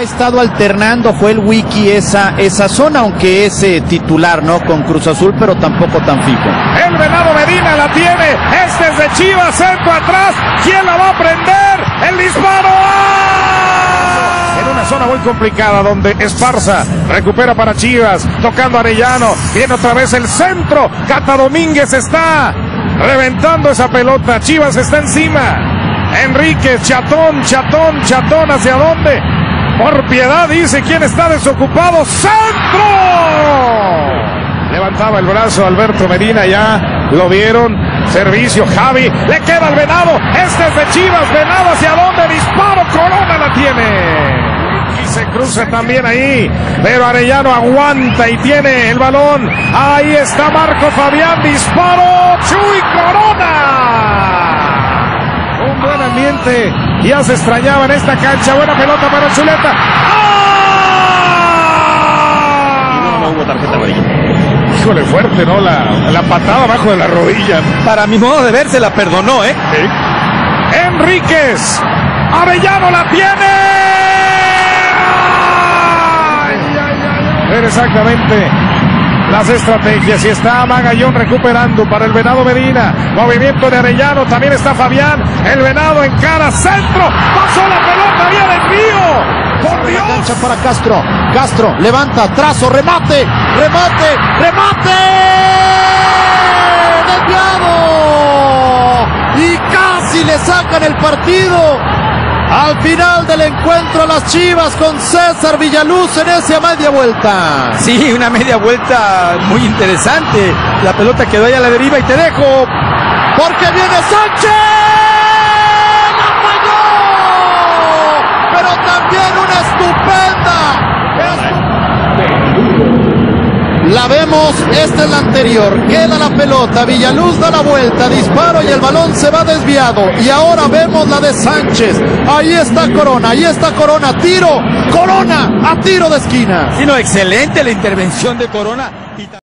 estado alternando Joel Wiki esa zona, aunque es titular, ¿no? Con Cruz Azul, pero tampoco tan fijo. El Venado Medina la tiene. Este es de Chivas, centro atrás. ¿Quién la va a prender? El disparo. En una zona muy complicada donde Esparza recupera para Chivas, tocando Arellano. Viene otra vez el centro. Cata Domínguez está reventando esa pelota. Chivas está encima. Enríquez, Chatón, ¿hacia dónde? Por piedad, dice quién está desocupado. ¡Centro! Levantaba el brazo Alberto Medina, ya lo vieron. Servicio, Javi, le queda al Venado. Este es de Chivas, Venado ¿hacia dónde? Disparo, Corona la tiene. Y se cruza también ahí, pero Arellano aguanta y tiene el balón. Ahí está Marco Fabián, disparo. Chuy Corona. Un buen ambiente, ya se extrañaba en esta cancha. Buena pelota para Chuleta. ¡Ah! No hubo tarjeta amarilla. Híjole, fuerte, ¿no? La patada abajo de la rodilla. Para mi modo de ver, se la perdonó, ¿eh? Sí. Enríquez. Arellano la tiene. Ver exactamente las estrategias, y está Magallón recuperando para el Venado Medina. Movimiento de Arellano, también está Fabián. El Venado encara, centro, pasó la pelota, vía del Río. ¡Por Dios! Cancha para Castro. Castro levanta, trazo, remate. ¡Desviado! Y casi le sacan el partido. Al final del encuentro, las Chivas con César Villaluz en esa media vuelta. Sí, una media vuelta muy interesante. La pelota quedó ahí a la deriva y te dejo. Porque viene Sánchez. ¡La falló! Pero también una estupenda. La vemos, esta es la anterior. Queda la pelota, Villaluz da la vuelta, disparo y el balón se va desviado. Y ahora vemos la de Sánchez. Ahí está Corona, tiro. Corona a tiro de esquina. Sí, no, excelente la intervención de Corona.